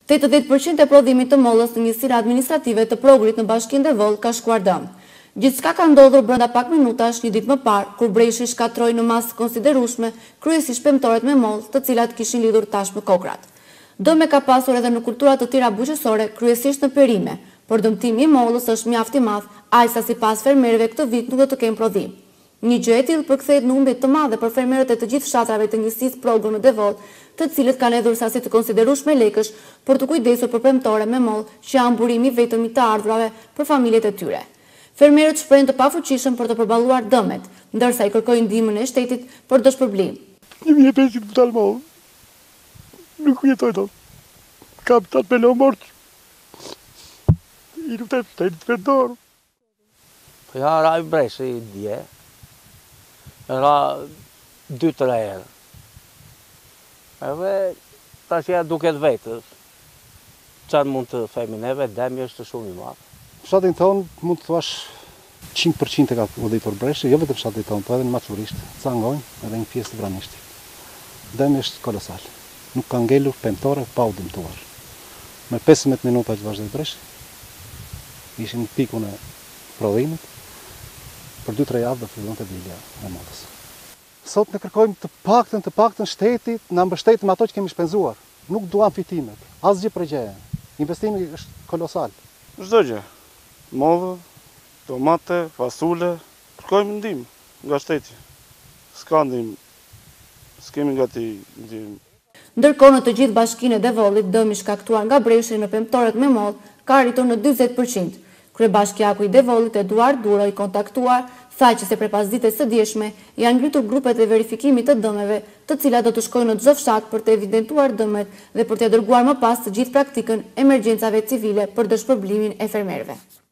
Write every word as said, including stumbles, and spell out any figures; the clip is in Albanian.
tetëdhjetë përqind e prodhimit të mollës në njësinë administrative të Progrit në Bashkinë Devoll ka shkuar dëm. Gjithçka ka ndodhur brenda pak minutash një ditë më parë, kur brejshi shkatroi në masë konsiderueshme kryesisht pemtoret me mollë, të cilat kishin lidhur tashmë kokrat. Dëme ka pasur edhe në kultura të tjera bujqësore, kryesisht në perime, por dëmtimi i mollës është mjaft i madh, aq sa sipas fermerëve këtë vit nuk do të kenë prodhim. Një gjë e tillë përkthehet në humbje të madhe për fermerët e të gjithë fshatrave të njësisë Progr në Devoll, të cilët kanë hedhur sasi të konsiderueshme lekësh për të kujdesur për pemtore me mollë që janë burimi vetëm i të ardhurave për familjet e tyre. Fermerët shprehen të pafuqishëm për të përballuar dëmet, ndërsa i kërkojnë ndihmën e shtetit për dëshpërblim. një mijë e pesëqind butal mollë. Nuk jetoj dot. Kapital me lo mort. I lutem shtetit vendor. Po ja ra i brejshë i dje. Ra dy tre herë. Edhe tash ja duket vetës. Çfarë mund të themi neve, demi është shumë i madh. Fshatin tonë mund të thuash njëqind përqind e ka goditur breshë, jo vetëm fshatin tonë, po edhe në Maçurisht, Cangojnë, edhe një pjesë të Vranishtit. Demi është kolosal. Nuk ka ngelur pemtore pa u dëmtuar. Me pesëmbëdhjetë minuta që vazhdoi breshë, ishim në pikun e prodhimit, për dy tre javë do fillonte dilja e mollës. Sot ne kërkojmë të paktën të paktën shtetit na mbështet me ato që kemi shpenzuar. Nuk duam fitimet, asgjë për gjë. Investimi është kolosal. Çdo gjë. Mollë, tomate, fasule, kërkojmë ndihmë nga shteti. S'ka ndihmë. S'kemi gati ndihmë. Ndërkohë në të gjithë bashkinë e Devollit, dëmi shkaktuar nga breshi në pemtoret me mollë ka arritur në dymbëdhjetë përqind. Kryebashkiaku i Devollit, Eduard Duro, i kontaktuar, tha që se prepas ditës së dieshme janë ngritur grupet e verifikimit të dëmeve, të cilat do të shkojnë në çdo fshat për të evidentuar dëmet dhe për të dërguar më pas të gjithë praktikën emergjencave civile për dëshpërblimin e fermerëve.